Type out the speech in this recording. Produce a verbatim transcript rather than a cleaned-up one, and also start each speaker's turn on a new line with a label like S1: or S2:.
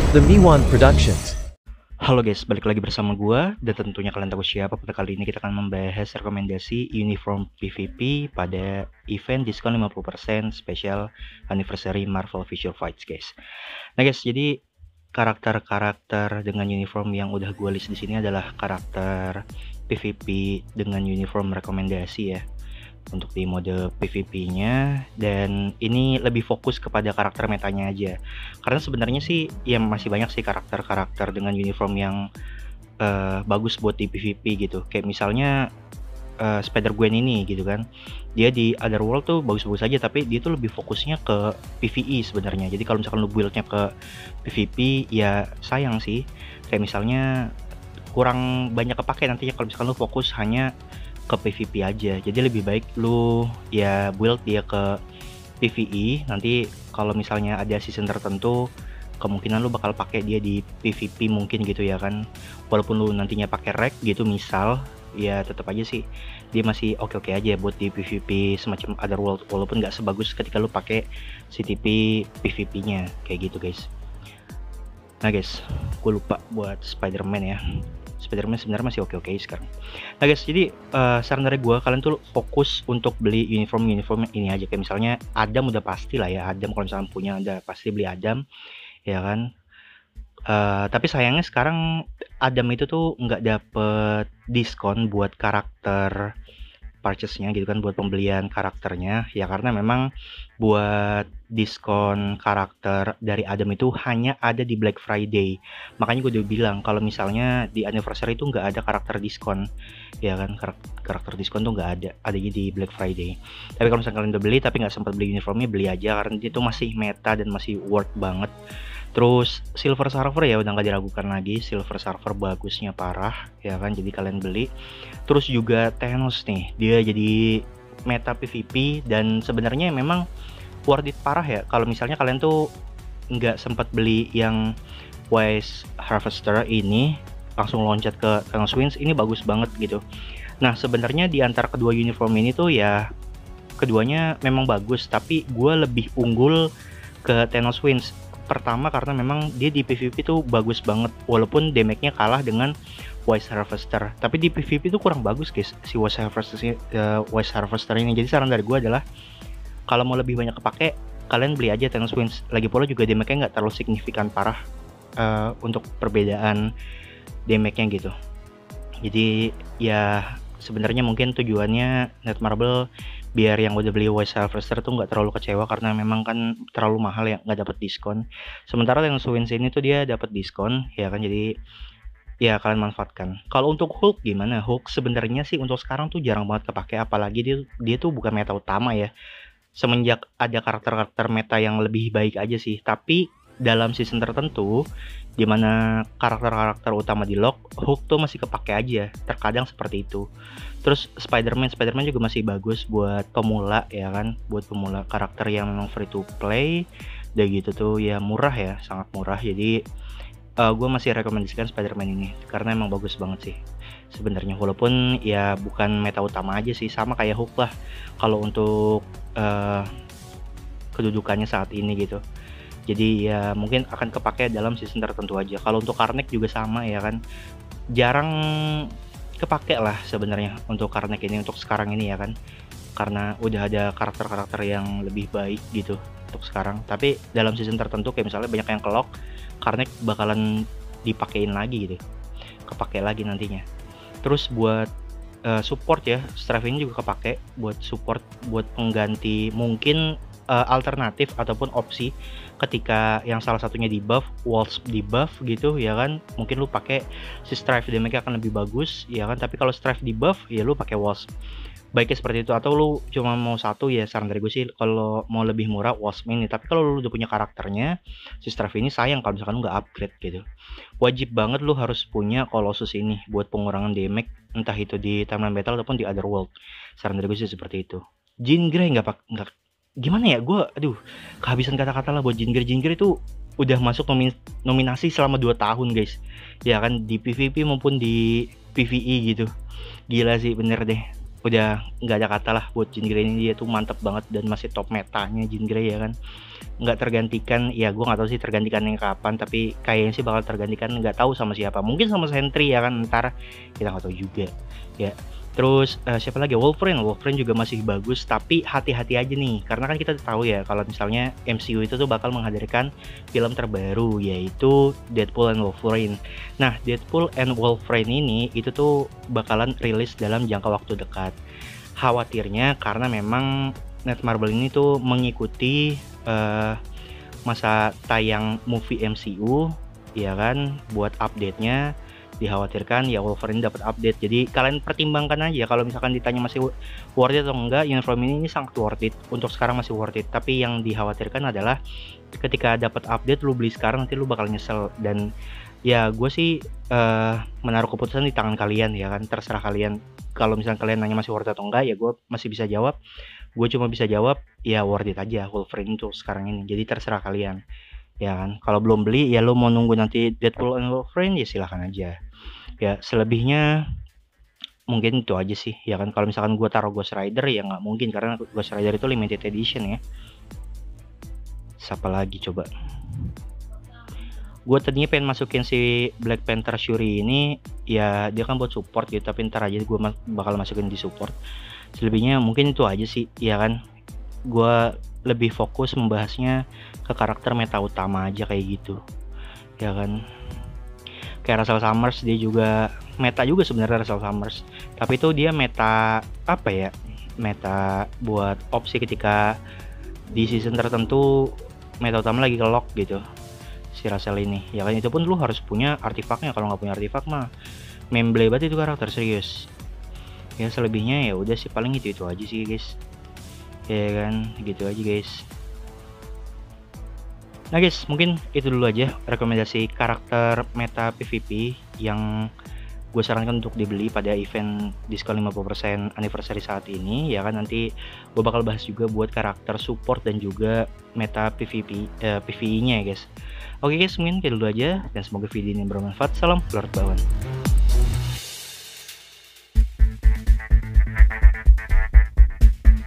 S1: The Miwan Productions.
S2: Halo guys, balik lagi bersama gua dan tentunya kalian tahu siapa. Pada kali ini kita akan membahas rekomendasi uniform P V P pada event diskon lima puluh persen special anniversary Marvel Future Fights guys. Nah guys, jadi karakter-karakter dengan uniform yang udah gua list di sini adalah karakter P V P dengan uniform rekomendasi ya untuk di mode P V P-nya, dan ini lebih fokus kepada karakter metanya aja. Karena sebenarnya sih ya masih banyak sih karakter-karakter dengan uniform yang uh, bagus buat di P V P gitu. Kayak misalnya uh, Spider-Gwen ini gitu kan. Dia di Otherworld tuh bagus-bagus aja, tapi dia tuh lebih fokusnya ke P V E sebenarnya. Jadi kalau misalkan lu build-nya ke P V P ya sayang sih. Kayak misalnya kurang banyak kepake nantinya kalau misalkan lu fokus hanya ke P V P aja. Jadi lebih baik lu ya build dia ke P V E. Nanti kalau misalnya ada season tertentu kemungkinan lu bakal pakai dia di P V P mungkin gitu ya kan. Walaupun lu nantinya pakai rek gitu misal, ya tetap aja sih dia masih oke-oke aja buat di P V P semacam Otherworld, walaupun nggak sebagus ketika lu pakai C T P P V P-nya kayak gitu guys. Nah guys, gue lupa buat Spider-Man ya. Spider-Man sebenarnya masih oke-oke sekarang. Nah guys, jadi uh, saran dari gue, kalian tuh fokus untuk beli uniform-uniform ini aja. Kayak misalnya Adam udah pasti lah ya, Adam kalau misalnya punya ada pasti beli Adam, ya kan. Uh, tapi sayangnya sekarang Adam itu tuh nggak dapet diskon buat karakter purchase-nya gitu kan, buat pembelian karakternya ya, karena memang buat diskon karakter dari Adam itu hanya ada di Black Friday. Makanya gue udah bilang kalau misalnya di anniversary itu nggak ada karakter diskon ya kan, karakter diskon tuh nggak ada, adanya di Black Friday. Tapi kalau misalnya kalian udah beli tapi nggak sempat beli uniformnya, beli aja karena itu masih meta dan masih worth banget. Terus Silver Surfer ya udah nggak diragukan lagi, Silver Surfer bagusnya parah ya kan, jadi kalian beli. Terus juga Thanos nih, dia jadi meta P V P dan sebenarnya memang worth it parah ya kalau misalnya kalian tuh nggak sempat beli yang Wise Harvester ini, langsung loncat ke Thanos Wins, ini bagus banget gitu. Nah sebenarnya di antara kedua uniform ini tuh ya keduanya memang bagus, tapi gue lebih unggul ke Thanos Wins. Pertama karena memang dia di P V P tuh bagus banget, walaupun damage-nya kalah dengan Wise Harvester, tapi di P V P tuh kurang bagus guys si Wise Harvester, uh, Wise Harvester ini. Jadi saran dari gue adalah kalau mau lebih banyak kepake, kalian beli aja Thanos Wins. Lagi pula juga damage-nya nggak terlalu signifikan parah uh, untuk perbedaan damage-nya gitu. Jadi ya sebenarnya mungkin tujuannya Netmarble biar yang udah beli Wise Harvester tuh nggak terlalu kecewa, karena memang kan terlalu mahal ya, nggak dapat diskon. Sementara yang Wins ini tuh dia dapat diskon ya kan, jadi ya kalian manfaatkan. Kalau untuk Hulk gimana? Hulk sebenarnya sih untuk sekarang tuh jarang banget kepake, apalagi dia dia tuh bukan meta utama ya. Semenjak ada karakter-karakter meta yang lebih baik aja sih, tapi dalam season tertentu dimana karakter-karakter utama di lock, Hulk tuh masih kepake aja, terkadang seperti itu. Terus Spider-Man, Spider-Man juga masih bagus buat pemula ya kan, buat pemula karakter yang memang free to play, udah gitu tuh ya murah ya, sangat murah. Jadi uh, gue masih rekomendasikan Spider-Man ini karena emang bagus banget sih sebenarnya, walaupun ya bukan meta utama aja sih, sama kayak Hulk lah kalau untuk uh, kedudukannya saat ini gitu. Jadi ya mungkin akan kepake dalam season tertentu aja. Kalau untuk Karnak juga sama ya kan, jarang kepake lah sebenarnya untuk Karnak ini untuk sekarang ini ya kan, karena udah ada karakter-karakter yang lebih baik gitu untuk sekarang. Tapi dalam season tertentu kayak misalnya banyak yang kelok, Karnak bakalan dipakein lagi gitu, kepake lagi nantinya. Terus buat uh, support ya, Strife ini juga kepake buat support, buat pengganti mungkin uh, alternatif ataupun opsi ketika yang salah satunya di buff, walls di buff gitu ya kan, mungkin lu pakai si Strife damage akan lebih bagus ya kan. Tapi kalau Strife di buff ya lu pakai walls, baiknya seperti itu. Atau lu cuma mau satu ya, saran dari gue sih kalau mau lebih murah walls ini. Tapi kalau lu udah punya karakternya si Strife ini, sayang kalau misalkan lu nggak upgrade gitu. Wajib banget lu harus punya Colossus ini buat pengurangan damage, entah itu di timeline battle ataupun di Otherworld. Saran dari gue sih seperti itu. Jean Grey nggak pak nggak gimana ya, gue aduh kehabisan kata-kata lah buat Jean Grey. Jean Grey itu udah masuk nomin nominasi selama dua tahun guys ya kan, di P V P maupun di P V E gitu. Gila sih bener deh, udah nggak ada kata lah buat Jean Grey ini. Dia tuh mantep banget dan masih top metanya Jean Grey ya kan, nggak tergantikan. Ya gue nggak tahu sih tergantikannya kapan, tapi kayaknya sih bakal tergantikan, nggak tahu sama siapa, mungkin sama Sentry ya kan, ntar kita nggak tahu juga ya. Terus uh, siapa lagi, Wolverine Wolverine juga masih bagus, tapi hati-hati aja nih, karena kan kita tahu ya kalau misalnya M C U itu tuh bakal menghadirkan film terbaru yaitu Deadpool and Wolverine. Nah, Deadpool and Wolverine ini itu tuh bakalan rilis dalam jangka waktu dekat. Khawatirnya karena memang Net Marvel ini tuh mengikuti uh, masa tayang movie M C U ya kan, buat update-nya dikhawatirkan ya Wolverine dapat update. Jadi kalian pertimbangkan aja, kalau misalkan ditanya masih worth it atau enggak, uniform ini, ini sangat worth it, untuk sekarang masih worth it. Tapi yang dikhawatirkan adalah ketika dapat update lu beli sekarang nanti lu bakal nyesel. Dan ya gue sih uh, menaruh keputusan di tangan kalian ya kan, terserah kalian. Kalau misalnya kalian nanya masih worth it atau enggak, ya gue masih bisa jawab, gue cuma bisa jawab ya worth it aja Wolverine untuk sekarang ini. Jadi terserah kalian ya kan. Kalau belum beli ya lu mau nunggu nanti Deadpool and Wolverine ya silahkan aja ya. Selebihnya mungkin itu aja sih ya kan. Kalau misalkan gue taruh Ghost Rider ya nggak mungkin, karena Ghost Rider itu limited edition ya. Siapa lagi coba, gue tadinya pengen masukin si Black Panther Shuri ini ya, dia kan buat support gitu, tapi ntar aja gue bakal masukin di support. Selebihnya mungkin itu aja sih ya kan. Gue lebih fokus membahasnya ke karakter meta utama aja kayak gitu ya kan. Kayak Russell Summers, dia juga meta juga sebenarnya Russell Summers, tapi itu dia meta apa ya, meta buat opsi ketika di season tertentu meta utama lagi ke lock gitu si Russell ini ya kan. Itu pun lu harus punya artifaknya, kalau nggak punya artifak mah memble banget itu karakter, serius ya. Selebihnya ya udah sih, paling itu itu aja sih guys ya kan, gitu aja guys. Nah guys, mungkin itu dulu aja rekomendasi karakter meta P V P yang gue sarankan untuk dibeli pada event diskon lima puluh persen anniversary saat ini ya kan. Nanti gue bakal bahas juga buat karakter support dan juga meta P V P eh, P V E nya ya guys. Oke guys, mungkin kayak dulu aja, dan semoga video ini bermanfaat. Salam Lord Bawan.